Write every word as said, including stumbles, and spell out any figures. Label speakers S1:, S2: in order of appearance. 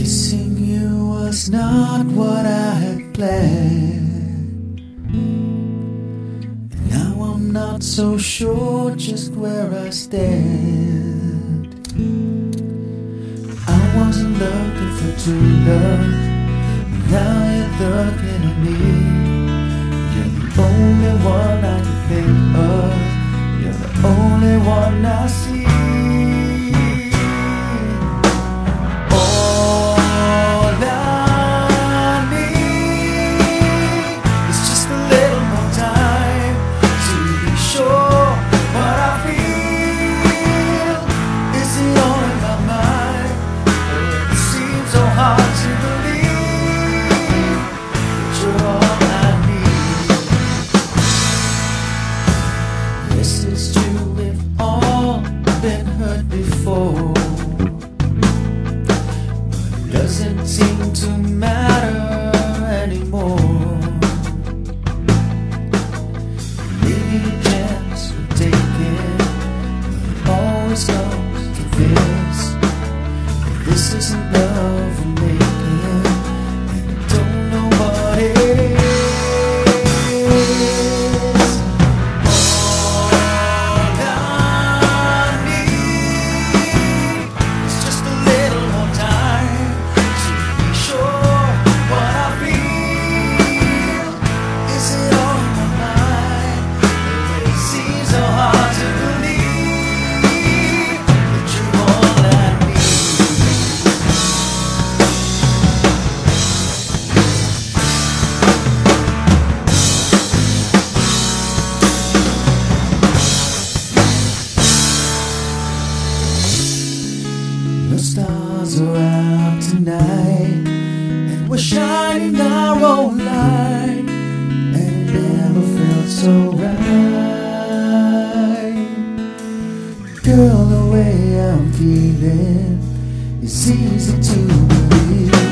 S1: Kissing you was not what I had planned, and now I'm not so sure just where I stand. I wasn't looking for true love, now you're looking at me. You're the only one I can think of, you're the only one I see. Yes, it's true, we've all been hurt before, but it doesn't seem to matter anymore. Maybe a chance we're taking, but it always comes to this. If this isn't love we're making, then I don't know what it is. The stars are out tonight, and we're shining our own light, and it never felt so right. Girl, the way I'm feeling is easy to believe.